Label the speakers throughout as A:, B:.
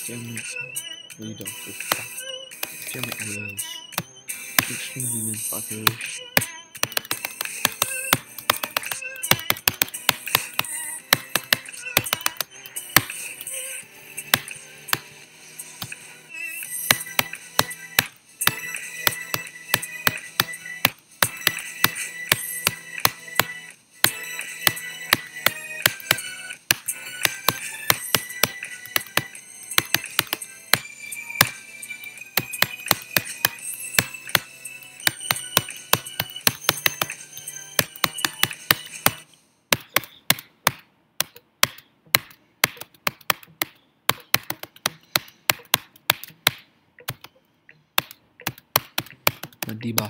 A: Damn it. You don't fuck. Damn it, wheels. Extreme demon fuckers. Madiba.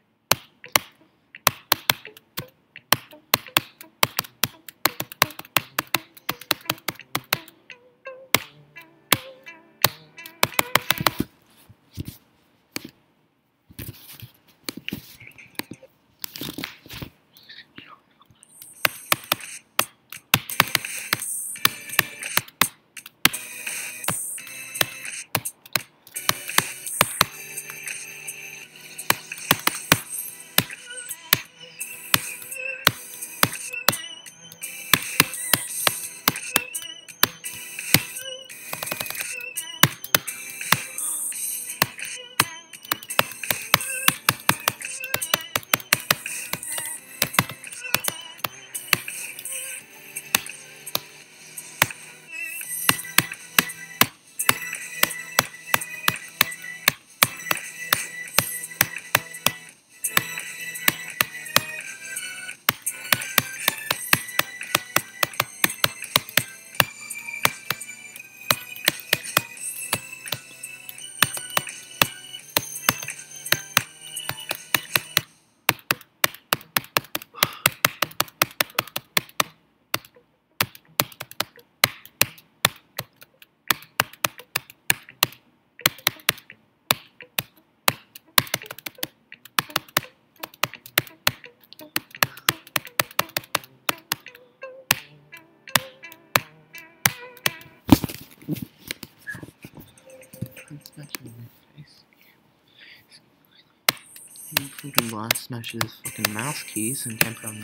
A: Fucking blast smashes fucking mouse keys and Temperon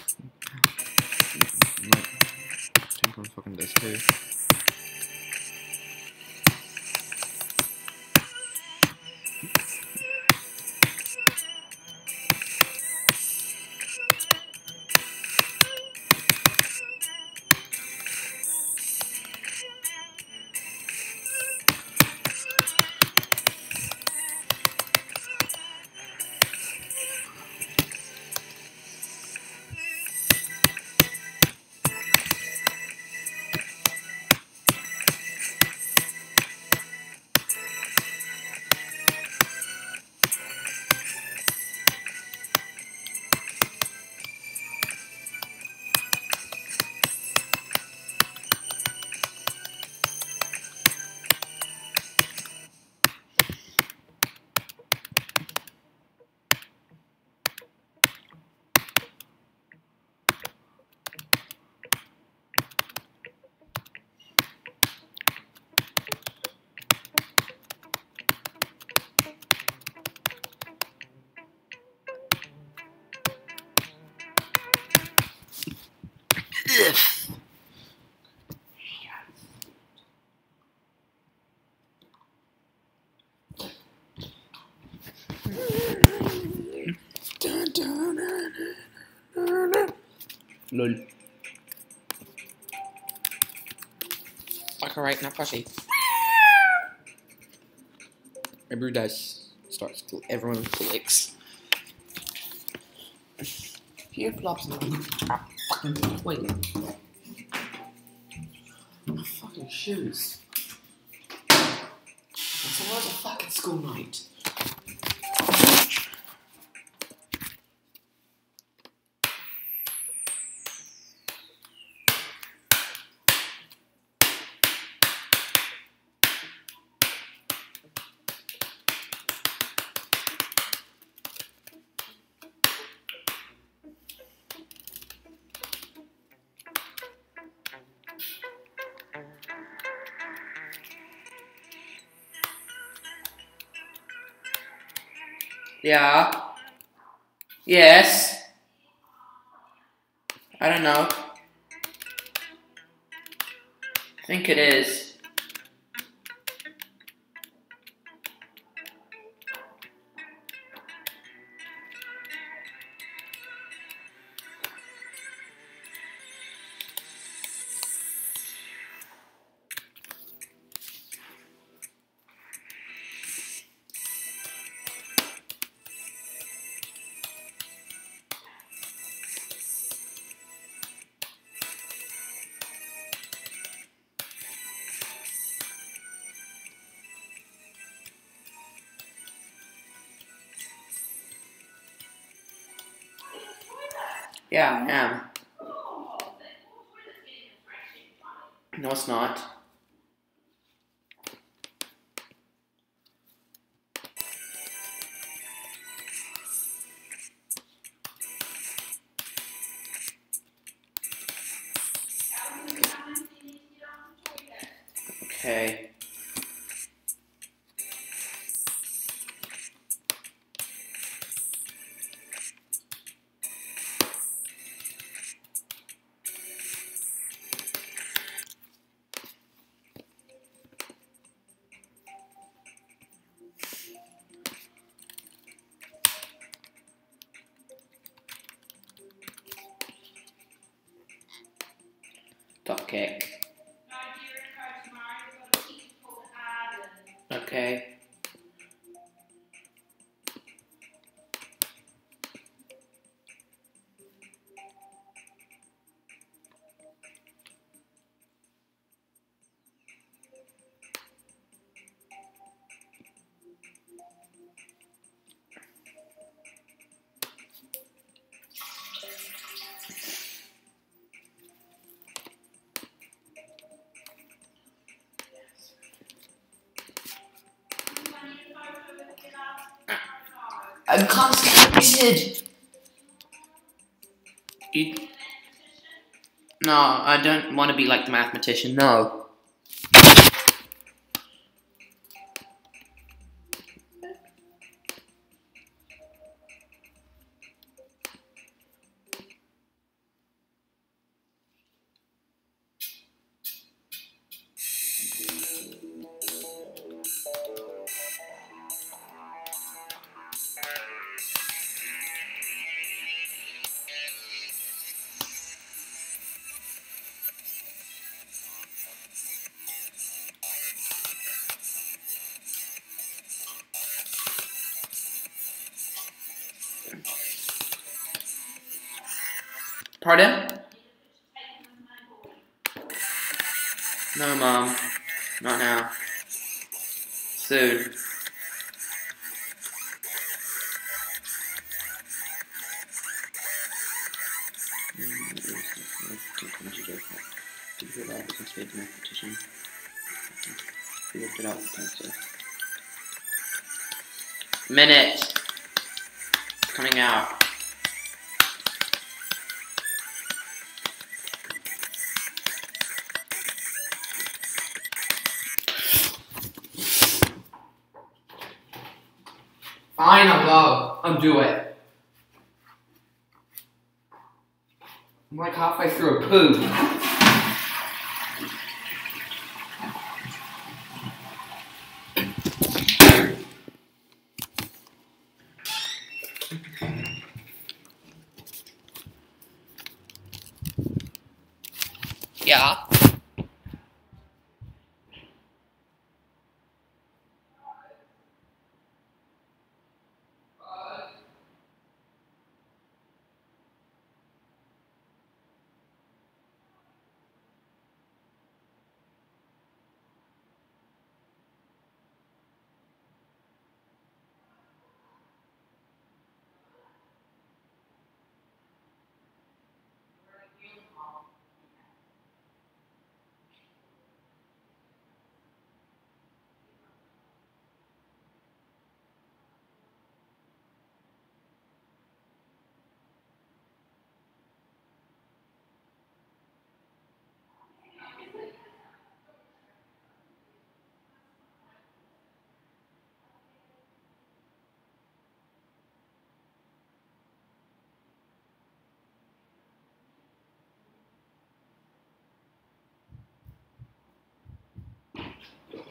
A: Temperon fucking does too. Lol. Fuck, alright, now pussy. My brew dice starts to everyone clicks. Here plops now. Ah, fucking wait. My fucking shoes. So where's a fucking school night? Yeah. Yes. I don't know. I think it is. Yeah, I am. No, it's not. Okay. Top cake. Okay. I'm constipated. You... No, I don't want to be like the mathematician. No. Pardon? No, Mom. Not now. Soon. Minute. Coming out. Fine, I'll go. I'll do it. I'm like halfway through a poo. Yeah.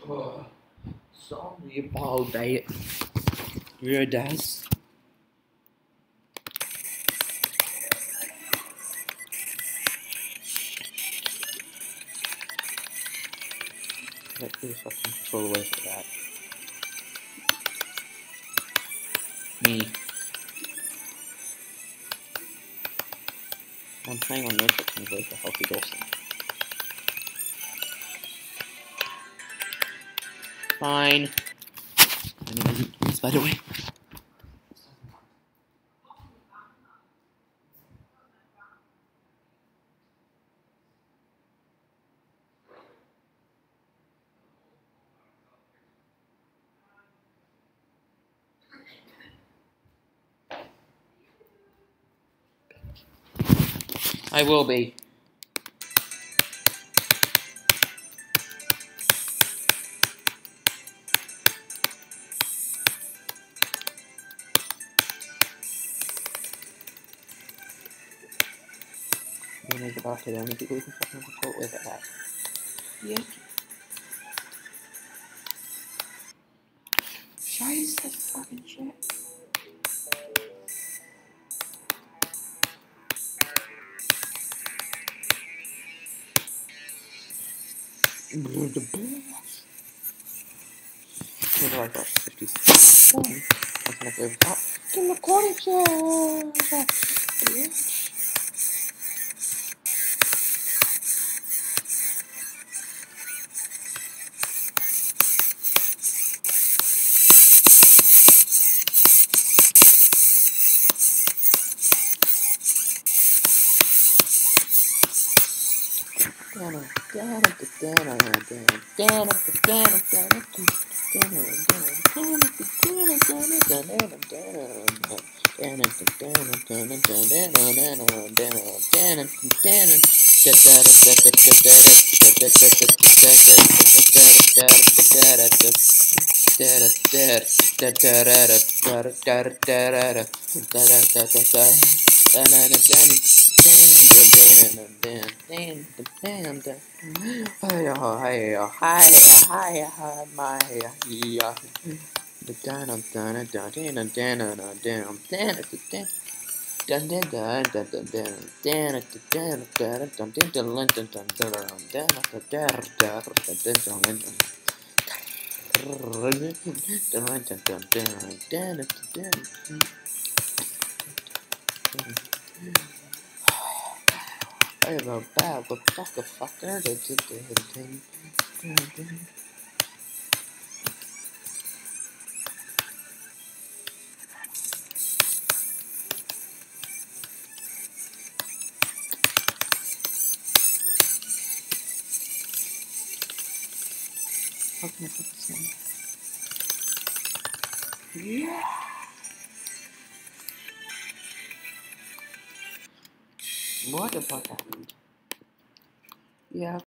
A: Sorry about that. Real does. Let me fucking control away for that. Me. I'm playing on notebook and vote for Healthy Dawson. Fine. Anyways, by the way. I will be. I'm gonna get back to the only people who can fucking control with it that. Yeah. Scheiße, that fucking shit. What do I got? 57. I'm gonna go with that. Give me a quality bitch. I have a bad what the fucker that did the thing. How can I put this in? Yeah. What the fuck happened? Yeah.